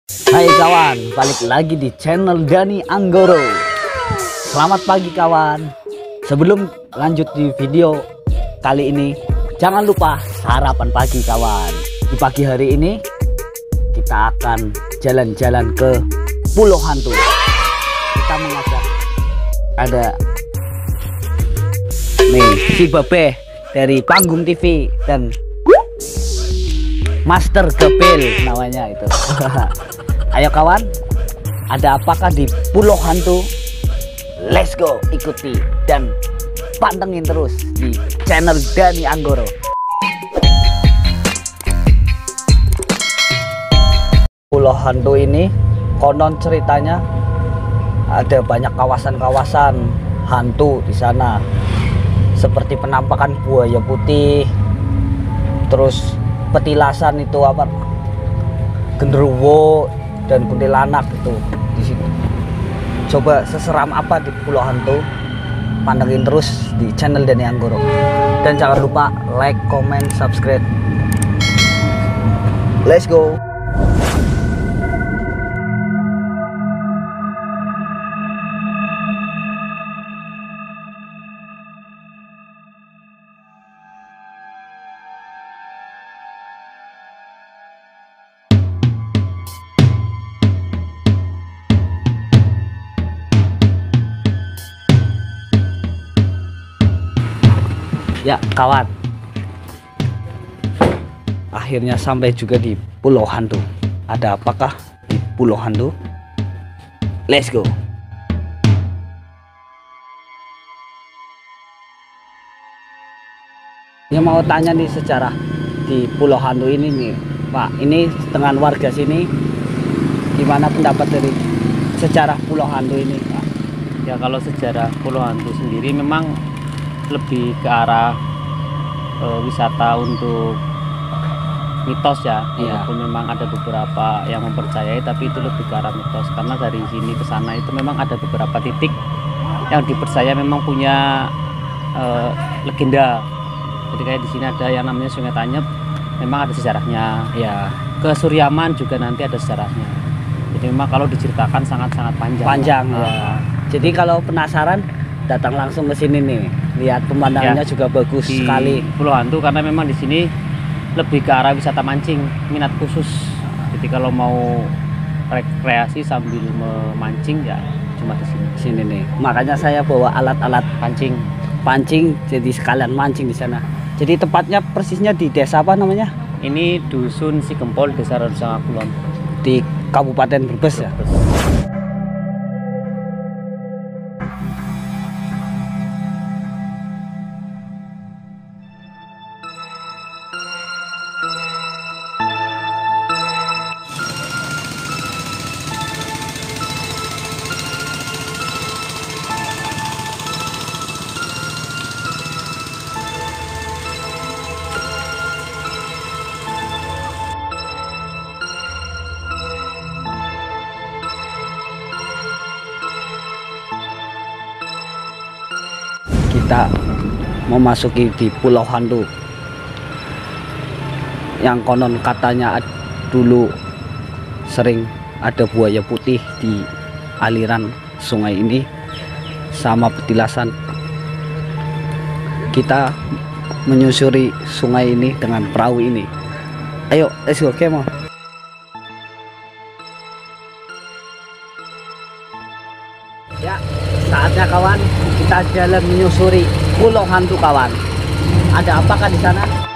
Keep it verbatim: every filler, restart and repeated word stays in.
Hai kawan, balik lagi di channel Dani Anggoro. Selamat pagi kawan. Sebelum lanjut di video kali ini, jangan lupa sarapan pagi kawan. Di pagi hari ini kita akan jalan-jalan ke Pulau Hantu. Kita mengajak ada nih si Bebe dari Panggung T V dan Master Gepil namanya itu. Ayo kawan, ada apakah di Pulau Hantu? Let's go, ikuti dan pantengin terus di channel Dani Anggoro. Pulau Hantu ini konon ceritanya ada banyak kawasan-kawasan hantu di sana, seperti penampakan buaya putih, terus petilasan itu apa, genderuwo dan kuntilanak itu di sini. Coba seseram apa di Pulau Hantu? Pantengin terus di channel Dani Anggoro. Dan jangan lupa like, comment, subscribe. Let's go. Ya kawan, akhirnya sampai juga di Pulau Hantu. Ada apakah di Pulau Hantu? Let's go. Yang mau tanya nih sejarah di Pulau Hantu ini nih Pak, ini dengan warga sini gimana pendapat dari sejarah Pulau Hantu ini Pak? Ya kalau sejarah Pulau Hantu sendiri memang lebih ke arah e, wisata untuk mitos ya, iya. Walaupun memang ada beberapa yang mempercayai, tapi itu lebih ke arah mitos karena dari sini ke sana itu memang ada beberapa titik yang dipercaya memang punya e, legenda. Jadi kayak di sini ada yang namanya Sungai Tanyep, memang ada sejarahnya. Ya. Ke Suryaman juga nanti ada sejarahnya. Jadi memang kalau diceritakan sangat-sangat panjang. Panjang ya. ya. Jadi kalau penasaran datang langsung ke sini nih, lihat pemandangannya ya, juga bagus di sekali. Pulau Hantu karena memang di sini lebih ke arah wisata mancing, minat khusus. Jadi kalau mau rekreasi sambil memancing ya cuma di sini. Sini nih. Makanya saya bawa alat-alat pancing. Pancing, jadi sekalian mancing di sana. Jadi tepatnya persisnya di desa apa namanya? Ini Dusun Sigempol, Desa Radusanga Kulon, di Kabupaten Brebes ya. Kita memasuki di Pulau Hantu yang konon katanya dulu sering ada buaya putih di aliran sungai ini sama petilasan. Kita menyusuri sungai ini dengan perahu ini. Ayo, let's go, kemo. Ya, saatnya kawan, kita jalan menyusuri Pulau Hantu kawan. Ada apakah di sana?